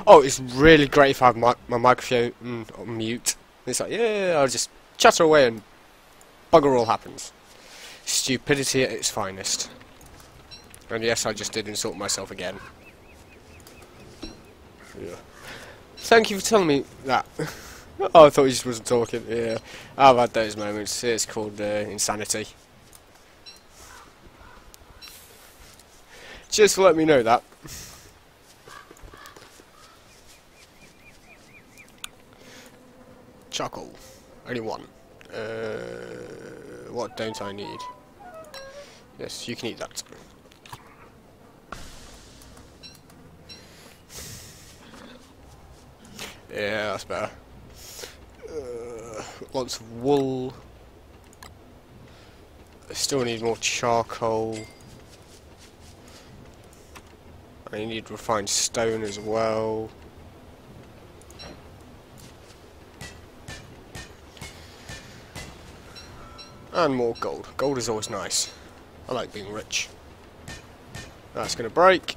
Oh, it's really great if I have my microphone on mute. It's like, yeah, I'll just chatter away and bugger all happens. Stupidity at its finest. And yes, I just did insult myself again. Yeah. Thank you for telling me that. Oh, I thought you just wasn't talking. Yeah, I've had those moments. It's called insanity. Just for letting me know that. Charcoal. Only one. What don't I need? Yes, you can eat that. Yeah, that's better. Lots of wool. I still need more charcoal. I need refined stone as well. And more gold. Gold is always nice. I like being rich. That's gonna break.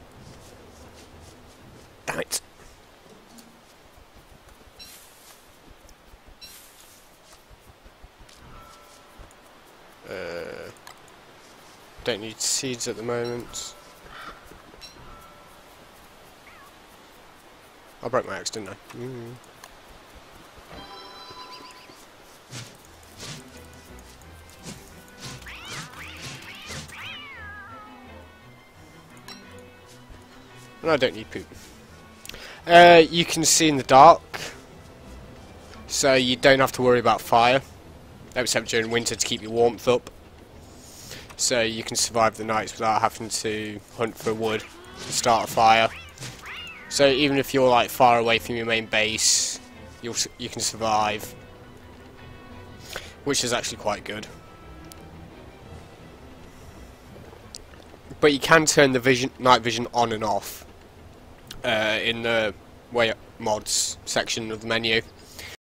Damn it. Don't need seeds at the moment. I broke my axe, didn't I? And I don't need poop. You can see in the dark, so you don't have to worry about fire, except during winter to keep your warmth up. So you can survive the nights without having to hunt for wood to start a fire. So even if you're like far away from your main base, you can survive, which is actually quite good. But you can turn the night vision on and off in the way mods section of the menu.